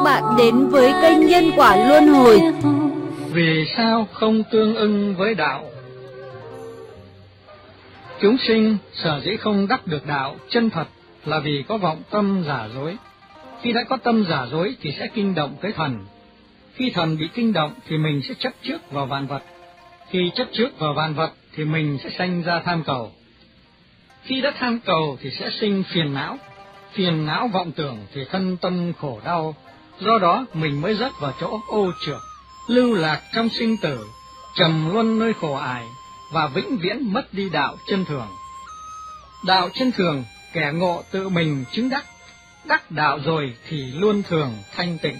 bạn đến với kênh Nhân Quả Luân Hồi. Vì sao không tương ưng với đạo? Chúng sinh sở dĩ không đắc được đạo chân thật là vì có vọng tâm giả dối. Khi đã có tâm giả dối thì sẽ kinh động tới thần. Khi thần bị kinh động thì mình sẽ chấp trước vào vạn vật. Khi chấp trước vào vạn vật thì mình sẽ sanh ra tham cầu. Khi đã tham cầu thì sẽ sinh phiền não vọng tưởng thì thân tâm khổ đau. Do đó mình mới rớt vào chỗ ô trược, lưu lạc trong sinh tử, trầm luân nơi khổ ải và vĩnh viễn mất đi đạo chân thường. Đạo chân thường kẻ ngộ tự mình chứng đắc, đắc đạo rồi thì luôn thường thanh tịnh.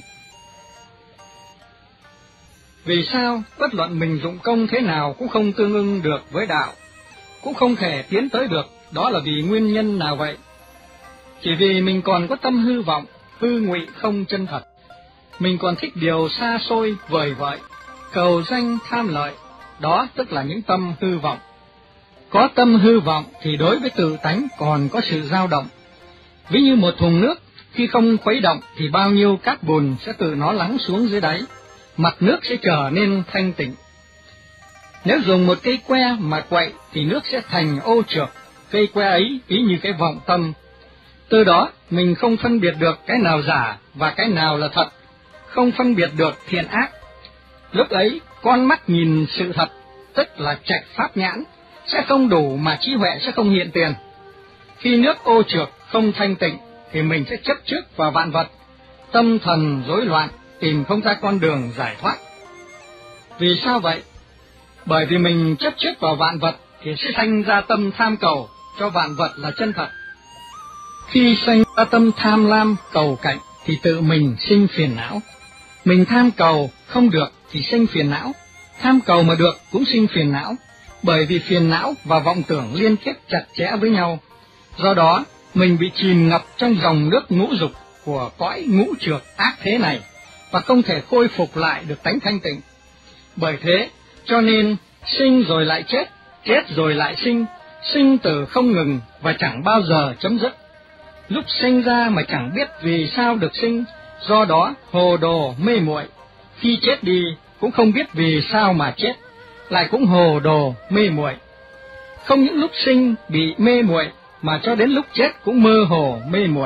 Vì sao bất luận mình dụng công thế nào cũng không tương ưng được với đạo, cũng không thể tiến tới được? Đó là vì nguyên nhân nào vậy? Chỉ vì mình còn có tâm hư vọng, hư ngụy không chân thật. Mình còn thích điều xa xôi, vời vợi, cầu danh tham lợi, đó tức là những tâm hư vọng. Có tâm hư vọng thì đối với tự tánh còn có sự dao động. Ví như một thùng nước, khi không khuấy động thì bao nhiêu cát bùn sẽ tự nó lắng xuống dưới đáy, mặt nước sẽ trở nên thanh tịnh. Nếu dùng một cây que mà quậy thì nước sẽ thành ô trược, cây que ấy ví như cái vọng tâm. Từ đó mình không phân biệt được cái nào giả và cái nào là thật, không phân biệt được thiện ác. Lúc ấy con mắt nhìn sự thật, tức là trạch pháp nhãn, sẽ không đủ mà trí huệ sẽ không hiện tiền. Khi nước ô trược không thanh tịnh thì mình sẽ chấp trước vào vạn vật, tâm thần rối loạn, tìm không ra con đường giải thoát. Vì sao vậy? Bởi vì mình chấp trước vào vạn vật thì sẽ sanh ra tâm tham cầu cho vạn vật là chân thật. Khi sanh ra tâm tham lam cầu cạnh thì tự mình sinh phiền não. Mình tham cầu không được thì sinh phiền não, tham cầu mà được cũng sinh phiền não, bởi vì phiền não và vọng tưởng liên kết chặt chẽ với nhau. Do đó mình bị chìm ngập trong dòng nước ngũ dục của cõi ngũ trược ác thế này và không thể khôi phục lại được tánh thanh tịnh. Bởi thế cho nên sinh rồi lại chết, chết rồi lại sinh, sinh tử không ngừng và chẳng bao giờ chấm dứt. Lúc sinh ra mà chẳng biết vì sao được sinh, do đó hồ đồ mê muội. Khi chết đi cũng không biết vì sao mà chết, lại cũng hồ đồ mê muội. Không những lúc sinh bị mê muội mà cho đến lúc chết cũng mơ hồ mê muội.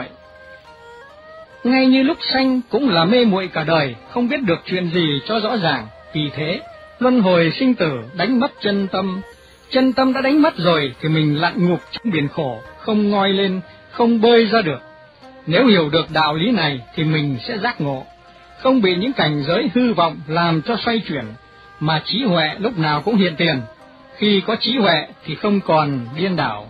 Ngay như lúc sanh cũng là mê muội cả đời, không biết được chuyện gì cho rõ ràng. Vì thế luân hồi sinh tử đánh mất chân tâm đã đánh mất rồi thì mình lặn ngục trong biển khổ, không ngoi lên, không bơi ra được. Nếu hiểu được đạo lý này thì mình sẽ giác ngộ, không bị những cảnh giới hư vọng làm cho xoay chuyển, mà trí huệ lúc nào cũng hiện tiền. Khi có trí huệ thì không còn điên đảo.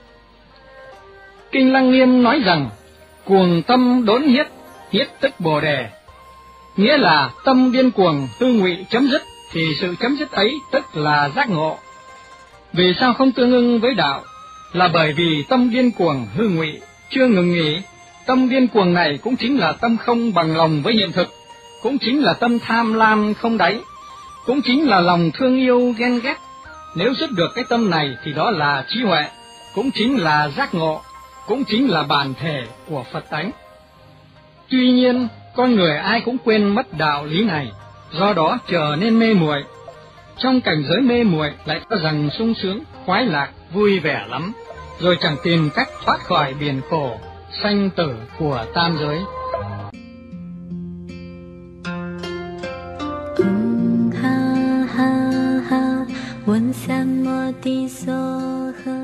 Kinh Lăng Nghiêm nói rằng cuồng tâm đốn hiết, hiết tức bồ đề, nghĩa là tâm điên cuồng hư ngụy chấm dứt thì sự chấm dứt ấy tức là giác ngộ. Vì sao không tương ưng với đạo? Là bởi vì tâm điên cuồng hư ngụy chưa ngừng nghỉ. Tâm điên cuồng này cũng chính là tâm không bằng lòng với hiện thực, cũng chính là tâm tham lam không đáy, cũng chính là lòng thương yêu ghen ghét. Nếu dứt được cái tâm này thì đó là trí huệ, cũng chính là giác ngộ, cũng chính là bản thể của Phật tánh. Tuy nhiên con người ai cũng quên mất đạo lý này, do đó trở nên mê muội. Trong cảnh giới mê muội lại có rằng sung sướng, khoái lạc, vui vẻ lắm, rồi chẳng tìm cách thoát khỏi biển khổ sanh tử của tam giới. Ha ha ha, 闻三摩地所呵。